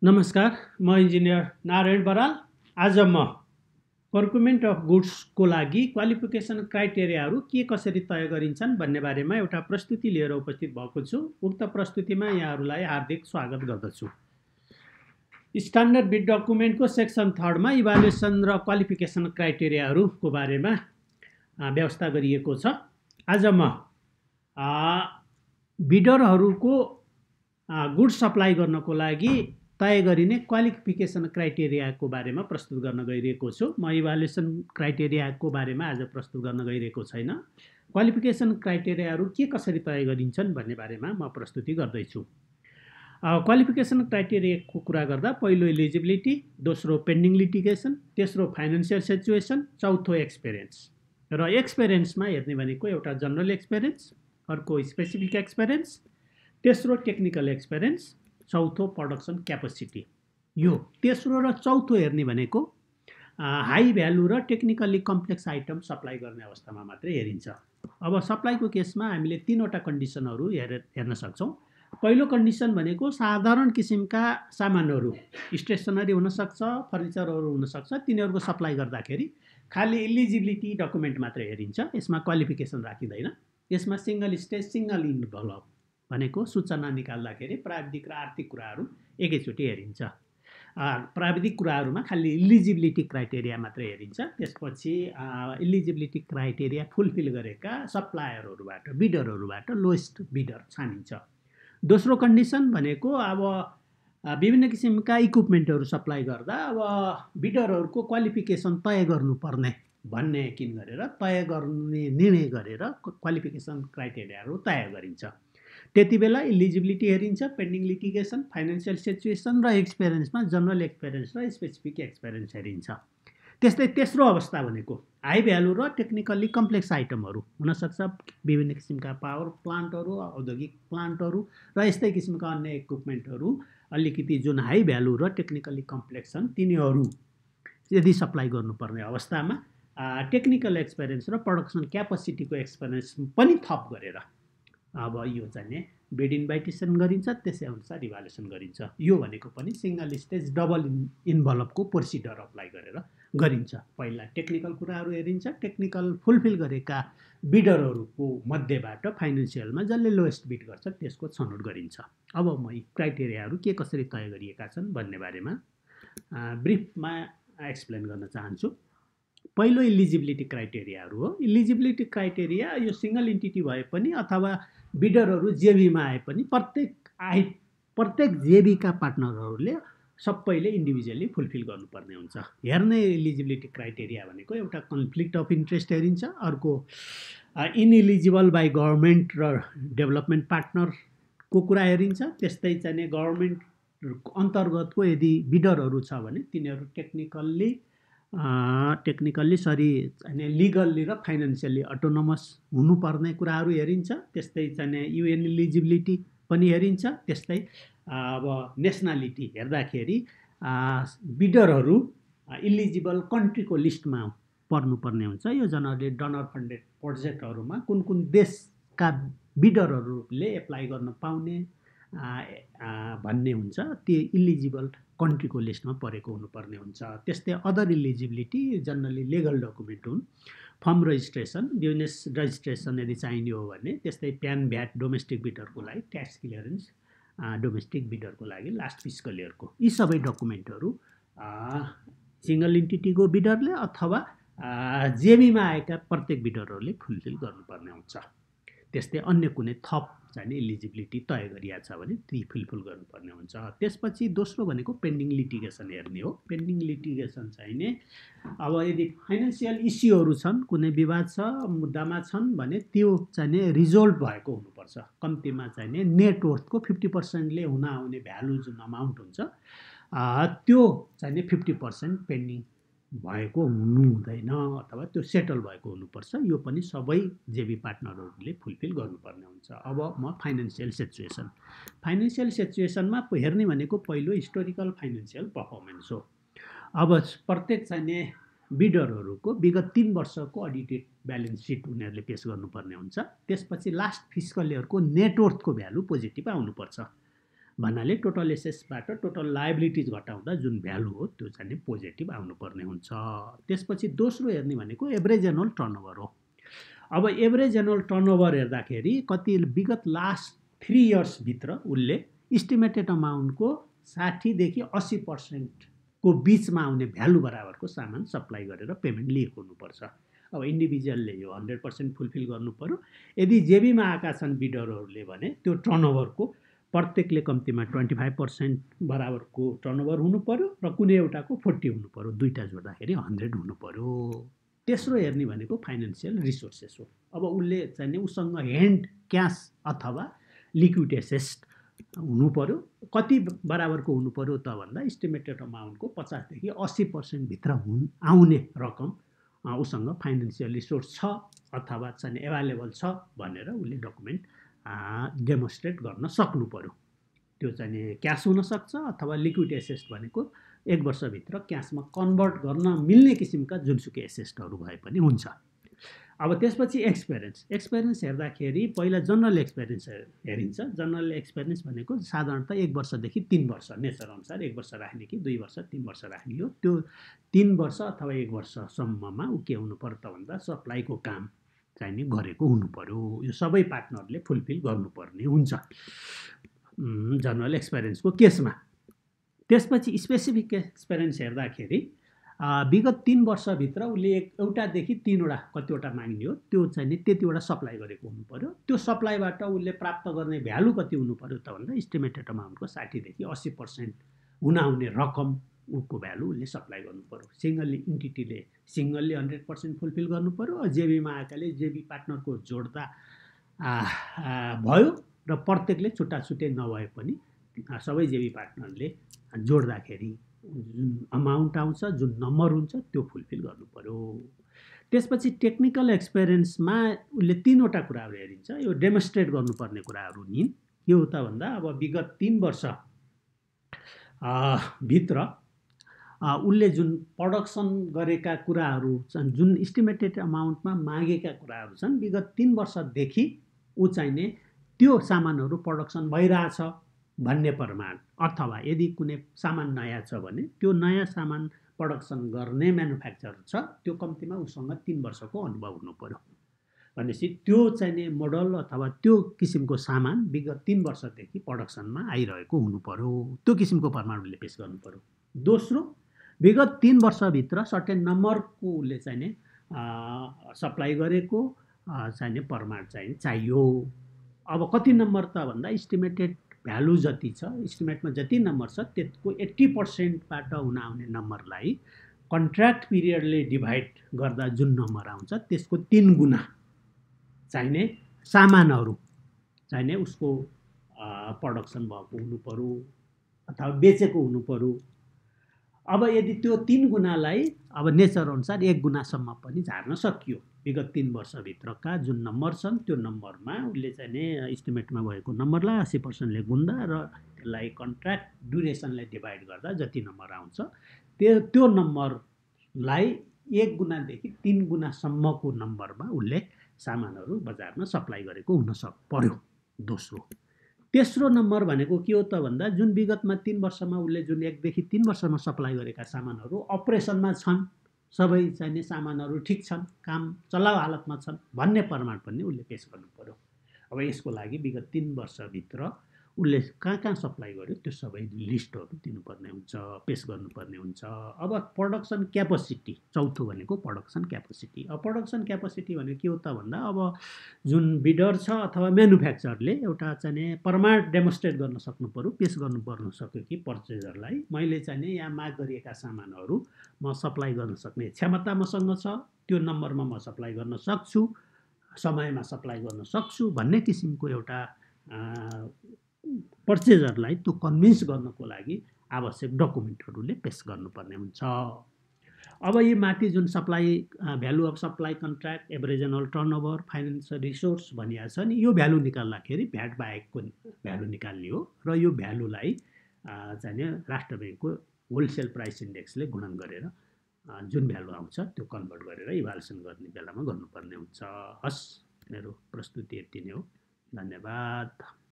नमस्कार, म इन्जिनियर नारायण बराल। आज म प्रोक्युरमेन्ट अफ गुड्सको लागि क्वालिफिकेसन क्राइटेरियाहरू के कसरी तय गरिन्छन् भन्ने बारेमा एउटा प्रस्तुति लिएर उपस्थित भएको छु। उक्त प्रस्तुतिमा यहाँहरूलाई हार्दिक स्वागत गर्दछु। स्ट्यान्डर्ड बिड डकुमेन्टको सेक्सन 3 मा इभ्यालुएसन र क्वालिफिकेसन क्राइटेरियाहरूको बारेमा व्यवस्था गरिएको छ। आज म बिडरहरूको गुड्स सप्लाई गर्नको लागि तय गरिने क्वालिफिकेसन क्राइटेरियाको बारेमा प्रस्तुत गर्न गइरहेको छु। म इभ्यालुएसन क्राइटेरियाको बारेमा आज प्रस्तुत गर्न गइरहेको छैन। क्वालिफिकेसन क्राइटेरियाहरू के कसरी तय गरिन्छन् भन्ने बारेमा म प्रस्तुति गर्दैछु। क्वालिफिकेसन क्राइटेरियाको कुरा गर्दा पहिलो एलिजिबिलिटी, दोस्रो पेन्डिङ लिटिगेसन, तेस्रो फाइनेन्सियल सिचुएसन, चौथो एक्सपिरियन्स। र एक्सपिरियन्समा हेर्ने भनेको एउटा जनरल एक्सपिरियन्स, अर्को स्पेसिफिक एक्सपिरियन्स, तेस्रो टेक्निकल एक्सपिरियन्स, चौथो प्रोडक्सन क्यापेसिटी। यो तेस्रो र चौथो हेर्ने भनेको हाई भ्यालु र टेक्निकली कम्प्लेक्स आइटम सप्लाई गर्ने अवस्थामा मात्रै हेरिन्छ। अब सप्लाईको केसमा हामीले तीनवटा कन्डिसनहरू हेर्न सक्छौँ। पहिलो कन्डिसन भनेको साधारण किसिमका सामानहरू, स्टेसनरी हुनसक्छ, फर्निचरहरू हुनसक्छ, तिनीहरूको सप्लाई गर्दाखेरि खालि इलिजिबिलिटी डकुमेन्ट मात्रै हेरिन्छ। यसमा क्वालिफिकेसन राखिँदैन। यसमा सिङ्गल स्टेज सिङ्गल इन्भलभ भनेको सूचना निकाल्दाखेरि प्राविधिक र आर्थिक कुराहरू एकैचोटि हेरिन्छ। प्राविधिक कुराहरूमा खालि इलिजिबिलिटी क्राइटेरिया मात्रै हेरिन्छ। त्यसपछि इलिजिबिलिटी क्राइटेरिया फुलफिल गरेका सप्लायरहरूबाट, बिडरहरूबाट लोएस्ट बिडर छानिन्छ। दोस्रो कन्डिसन भनेको अब विभिन्न किसिमका इक्विपमेन्टहरू सप्लाई गर्दा अब बिडरहरूको क्वालिफिकेसन तय गर्नुपर्ने भन्ने यकिन गरेर तय गर्ने निर्णय गरेर क्वालिफिकेसन क्राइटेरियाहरू तय गरिन्छ। त्यति बेला इलिजिबिलिटी हेरिन्छ, पेन्डिङ लिटिगेसन, फाइनेन्सियल सिचुएसन र एक्सपिरियन्समा जनरल एक्सपिरियन्स र स्पेसिफिक एक्सपिरियन्स हेरिन्छ। त्यस्तै तेस्रो अवस्था भनेको हाई भ्यालु र टेक्निकल्ली कम्प्लेक्स आइटमहरू हुनसक्छ। विभिन्न किसिमका पावर प्लान्टहरू, औद्योगिक प्लान्टहरू र यस्तै किसिमका अन्य इक्विपमेन्टहरू अलिकति जुन हाई भ्यालु र टेक्निकल्ली कम्प्लेक्स छन् तिनीहरू यदि सप्लाई गर्नुपर्ने अवस्थामा टेक्निकल एक्सपिरियन्स र प्रोडक्सन क्यापेसिटीको एक्सपिरियन्स पनि थप गरेर अब यो चाहिँ बिड इन्भाइटेसन गरिन्छ। त्यसै अनुसार इभ्यालुएसन गरिन्छ। यो भनेको पनि सिङ्गल स्टेज डबल इन्भलभको प्रोसिडर अप्लाई गरेर गरिन्छ। पहिला टेक्निकल कुराहरू हेरिन्छ। टेक्निकल फुलफिल गरेका बिडरहरूको मध्येबाट फाइनेन्सियलमा जसले लोएस्ट बिड गर्छ त्यसको छनौट गरिन्छ। अब म यी क्राइटेरियाहरू के कसरी तय गरिएका छन् भन्ने बारेमा ब्रिफमा एक्सप्लेन गर्न चाहन्छु। पहिलो इलिजिबिलिटी क्राइटेरियाहरू हो। इलिजिबिलिटी क्राइटेरिया यो सिङ्गल इन्टिटी भए पनि अथवा बिडरहरू जेबीमा आए पनि प्रत्येक जेबीका पार्टनरहरूले सबैले इन्डिभिजुअली फुलफिल गर्नुपर्ने हुन्छ। हेर्ने इलिजिबिलिटी क्राइटेरिया भनेको एउटा कन्फ्लिक्ट अफ इन्ट्रेस्ट हेरिन्छ, अर्को इनइलिजिबल बाई गभर्मेन्ट र डेभलपमेन्ट पार्टनरको कुरा हेरिन्छ। त्यस्तै चाहिँ गभर्मेन्ट अन्तर्गतको यदि बिडरहरू छ भने तिनीहरू लिगल्ली र फाइनेन्सियल्ली अटोनोमस हुनुपर्ने कुराहरू हेरिन्छ। त्यस्तै चाहिँ युएन इलिजिबिलिटी पनि हेरिन्छ। त्यस्तै अब नेसनालिटी हेर्दाखेरि बिडरहरू इलिजिबल कन्ट्रीको लिस्टमा पर्नुपर्ने हुन्छ। यो जनरली डोनर फन्डेड प्रोजेक्टहरूमा कुन कुन देशका बिडरहरूले एप्लाई गर्न पाउने भन्ने हुन्छ। त्यो इलिजिबल कन्ट्रीको लिस्टमा परेको हुनुपर्ने हुन्छ। त्यस्तै other eligibility generally legal document हुन्। फर्म रजिस्ट्रेसन, बिजनेस रजिस्ट्रेसन यदि चाहिने हो भने, त्यस्तै प्यान, भ्याट, डोमेस्टिक बिडरको लागि ट्याक्स क्लियरेन्स, डोमेस्टिक बिडरको लागि लास्ट फिस्कल इयरको, यी सबै डकुमेन्टहरू सिङ्गल इन्टिटीको बिडरले अथवा जेबीमा आएका प्रत्येक बिडरहरूले फुलफिल गर्नुपर्ने हुन्छ। त्यस्तै अन्य कुनै थप चाहिँ इलिजिबिलिटी तय गरिएको छ भने ती फुलफिल गर्नुपर्ने हुन्छ। त्यसपछि दोस्रो भनेको पेन्डिङ लिटिगेसन हेर्ने हो। पेन्डिङ लिटिगेसन चाहिने अब यदि फाइनेन्सियल इस्युहरू छन्, कुनै विवाद छ, मुद्दामा छन् भने त्यो चाहिँ रिजोल्भ भएको हुनुपर्छ। कम्तीमा चाहिँ नेटवर्थको 50%ले हुन आउने भ्यालु जुन अमाउन्ट हुन्छ त्यो चाहिँ 50% पेन्डिङ भएको हुनु हुँदैन अथवा त्यो सेटल भएको हुनुपर्छ। यो पनि सबै जेबी पार्टनरहरूले फुलफिल गर्नुपर्ने हुन्छ। अब म फाइनेन्सियल सिचुएसनमा हेर्ने भनेको पहिलो हिस्टोरिकल फाइनेन्सियल पर्फर्मेन्स हो। अब प्रत्येक चाहिँ बिडरहरूको विगत 3 वर्षको अडिटेड ब्यालेन्स सिट उनीहरूले पेश गर्नुपर्ने हुन्छ। त्यसपछि लास्ट फिस्कल इयरको नेटवर्थको भ्यालु पोजिटिभ आउनुपर्छ। भन्नाले टोटल एसेसबाट टोटल लायबिलिटिज घटाउँदा जुन भ्यालु हो त्यो चाहिँ पोजिटिभ आउनुपर्ने हुन्छ। त्यसपछि दोस्रो हेर्ने भनेको एभरेज एनुअल टर्नओभर हो। अब एभरेज एनुअल टर्नओभर हेर्दाखेरि कति विगत लास्ट 3 इयर्सभित्र उसले इस्टिमेटेड अमाउन्टको 60 देखि 80% को बिचमा आउने भ्यालु बराबरको सामान सप्लाई गरेर पेमेन्ट लिएको हुनुपर्छ। अब इन्डिभिजुअलले यो 100% फुलफिल गर्नु पर्यो। यदि जेबीमा आएका छन् बिडरहरूले भने त्यो टर्नओभरको प्रत्येकले कम्तीमा 25% बराबरको टर्नओभर हुनु पर्यो र कुनै एउटाको 40 हुनु पर्यो। दुईटा जोड्दाखेरि 100 हुनु पर्यो। तेस्रो हेर्ने भनेको फाइनेन्सियल रिसोर्सेस हो। अब उसले चाहिँ उसँग ह्यान्ड क्यास अथवा लिक्विड एसेस हुनु पर्यो। कति बराबरको हुनु पर्यो त भन्दा इस्टिमेटेड अमाउन्टको 50 देखि 80% भित्र आउने रकम उसँग फाइनेन्सियल रिसोर्स छ अथवा चाहिँ एभाइलेबल छ भनेर उसले डकुमेन्ट डेमोन्स्ट्रेट गर्न सक्नु पर्यो। त्यो चाहिँ क्यास हुन सक्छ अथवा लिक्विड एसेट भनेको 1 वर्षभित्र क्यासमा कन्भर्ट गर्न मिल्ने किसिमका जुनसुकै एसेटहरू भए पनि हुन्छ। अब त्यसपछि एक्सपिरियन्स हेर्दाखेरि पहिला जनरल एक्सपिरियन्स हेरिन्छ। जनरल एक्सपिरियन्स भनेको साधारणतः 1 वर्षदेखि 3 वर्ष नेचर अनुसार 1 वर्ष राख्ने कि 2 वर्ष 3 वर्ष राख्ने हो। त्यो 3 वर्ष अथवा 1 वर्षसम्ममा ऊ के हुनु पर्यो त भन्दा सप्लाईको काम चाहिँ गरेको हुनु पर्यो। यो सबै पार्टनरले फुलफिल गर्नुपर्ने हुन्छ जनरल एक्सपिरियन्सको केसमा। त्यसपछि स्पेसिफिक एक्सपिरियन्स हेर्दाखेरि विगत 3 वर्षभित्र उसले एउटादेखि 3वटा कतिवटा माग्ने हो त्यो चाहिँ त्यतिवटा सप्लाई गरेको हुनु पर्यो। त्यो सप्लाईबाट उसले प्राप्त गर्ने भ्यालु कति हुनु पर्यो त भन्दा इस्टिमेटेड अमाउन्टको 60 देखि 80% हुन आउने रकम उसको भ्यालु उसले सप्लाई गर्नु पर्यो। सिङ्गल्ली इन्टिटीले सिङ्गल्ली 100% फुलफिल गर्नु पर्यो। जेबीमा आएकाले जेबी पार्टनरको जोड्दा भयो र प्रत्येकले छुट्टा छुट्टै नभए पनि सबै जेबी पार्टनरले जोड्दाखेरि जुन अमाउन्ट आउँछ जुन नम्बर हुन्छ त्यो फुलफिल गर्नु पर्यो। त्यसपछि टेक्निकल एक्सपिरियन्समा उसले 3वटा कुराहरू हेरिन्छ। यो डेमोन्स्ट्रेट गर्नुपर्ने कुराहरू नि के हो त भन्दा अब विगत 3 वर्ष भित्र उसले जुन प्रडक्सन गरेका कुराहरू छन् जुन इस्टिमेटेड अमाउन्टमा मागेका कुराहरू छन् विगत 3 वर्षदेखि ऊ चाहिने त्यो सामानहरू प्रडक्सन भइरहेछ भन्ने प्रमाण अथवा यदि कुनै सामान नयाँ छ भने त्यो नयाँ सामान प्रडक्सन गर्ने म्यानुफ्याक्चरर छ त्यो कम्तीमा उसँग 3 वर्षको अनुभव हुनु पर्यो। भनेपछि त्यो चाहिने मोडल अथवा त्यो किसिमको सामान विगत 3 वर्षदेखि प्रडक्सनमा आइरहेको हुनु पर्यो। त्यो किसिमको प्रमाण उसले पेश गर्नु पर्यो। दोस्रो विगत 3 वर्षभित्र सर्टेन नम्बरको उसले चाहिने सप्लाई गरेको चाहिने प्रमाण चाहियो। अब कति नम्बर त भन्दा इस्टिमेटेड भ्यालु जति छ इस्टिमेटमा जति नम्बर छ त्यसको 80%बाट हुन आउने नम्बरलाई कन्ट्र्याक्ट पिरियडले डिभाइड गर्दा जुन नम्बर आउँछ त्यसको 3 गुणा चाहिने सामानहरू चाहिने उसको प्रडक्सन भएको हुनु पर्यो अथवा बेचेको हुनु पर्यो। अब यदि त्यो 3 गुणालाई अब नेचर अनुसार 1 गुणासम्म पनि झार्न सकियो विगत 3 वर्षभित्रका जुन नम्बर छन् त्यो नम्बरमा उसले चाहिँ इस्टिमेटमा भएको नम्बरलाई 80%ले गुन्दा र त्यसलाई कन्ट्र्याक्ट ड्युरेसनलाई डिभाइड गर्दा जति नम्बर आउँछ त्यो नम्बरलाई 1 गुणादेखि 3 गुणासम्मको नम्बरमा उसले सामानहरू बजारमा सप्लाई गरेको हुन पर्यो। दोस्रो तेस्रो नम्बर भनेको के हो त भन्दा जुन विगतमा 3 वर्षमा उसले जुन 1 देखि 3 वर्षमा सप्लाई गरेका सामानहरू अपरेसनमा छन् सबै चाहिने सामानहरू ठिक छन् काम चलाउ हालतमा छन् भन्ने प्रमाण पनि उसले पेश गर्नु पर्यो। अब यसको लागि विगत 3 वर्षभित्र उसले कहाँ सप्लाई गर्यो त्यो सबै लिस्टहरू दिनुपर्ने हुन्छ पेश गर्नुपर्ने हुन्छ। अब प्रोडक्सन क्यापेसिटी चौथो भनेको प्रोडक्सन क्यापेसिटी। अब प्रोडक्सन क्यापेसिटी भनेको के हो त भन्दा अब जुन बिडर छ अथवा म्यानुफ्याक्चररले एउटा चाहिँ प्रमाण डेमोन्स्ट्रेट गर्न सक्नु पर्यो पेश गर्नुपर्न सक्यो कि पर्चेजरलाई मैले चाहिँ यहाँ माग गरिएका सामानहरू म सप्लाई गर्न सक्ने क्षमता मसँग छ त्यो नम्बरमा म सप्लाई गर्न सक्छु समयमा सप्लाई गर्न सक्छु भन्ने किसिमको एउटा पर्चेजरलाई त्यो कन्भिन्स गर्नको लागि आवश्यक डकुमेन्टहरूले पेश गर्नुपर्ने हुन्छ। अब यो माथि जुन supply value of supply contract average annual turnover financial resource भनिएको छ नि यो भ्यालु निकाल्दाखेरि भ्याट बाहेकको भ्यालु निकाल्ने हो र यो भ्यालुलाई चाहिँ राष्ट्र ब्याङ्कको होलसेल प्राइस इन्डेक्सले गुणन गरेर जुन भ्यालु आउँछ त्यो कन्भर्ट गरेर इभ्यालुएसन गर्ने बेलामा गर्नुपर्ने हुन्छ। हस् मेरो प्रस्तुति यति नै हो। धन्यवाद।